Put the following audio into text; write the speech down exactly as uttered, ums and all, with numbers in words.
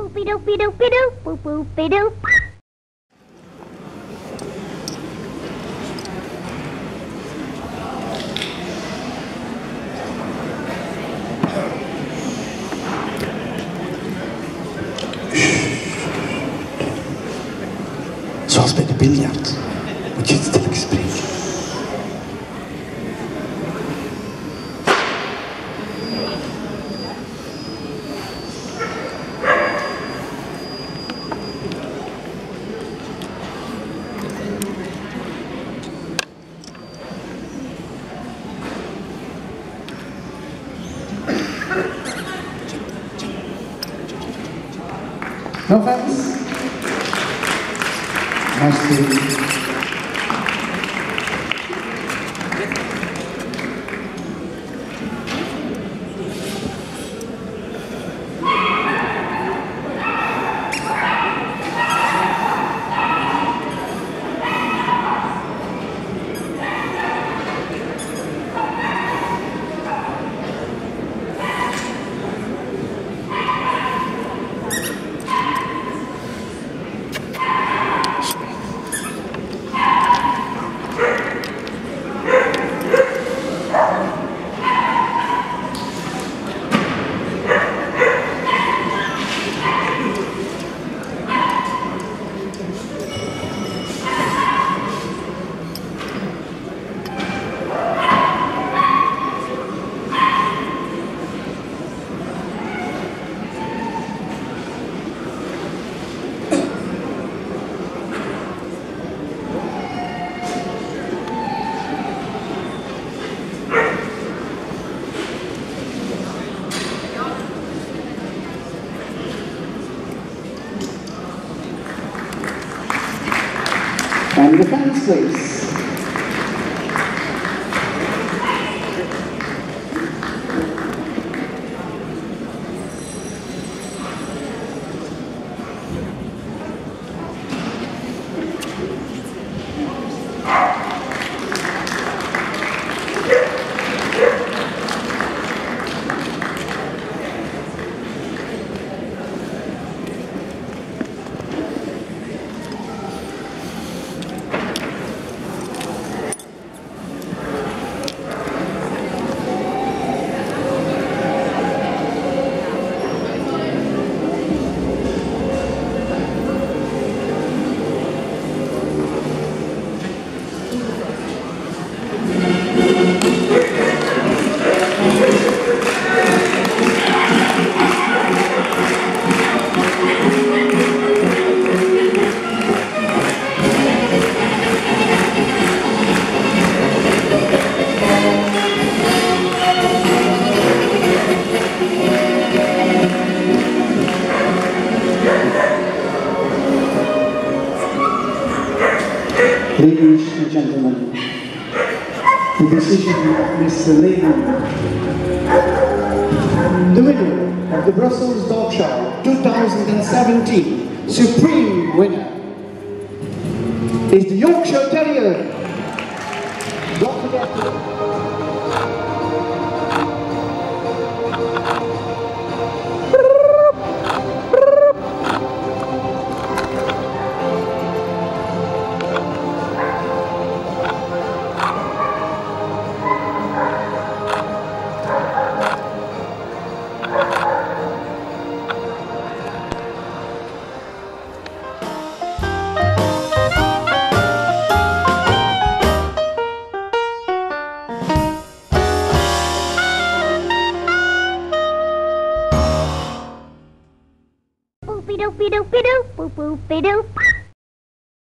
Boopy doopy doopy doop, boop boopy doop. Zoals bij de biljart moet je het sterk spreken. No offense. Nice to meet you. And the fans, please. Ladies and gentlemen, the decision of Mister Lehman, the winner of the Brussels Dog Show twenty seventeen Supreme winner is the Yorkshire Terrier. Don't forget to Boopy doopy doopy doop, boop boopy doop.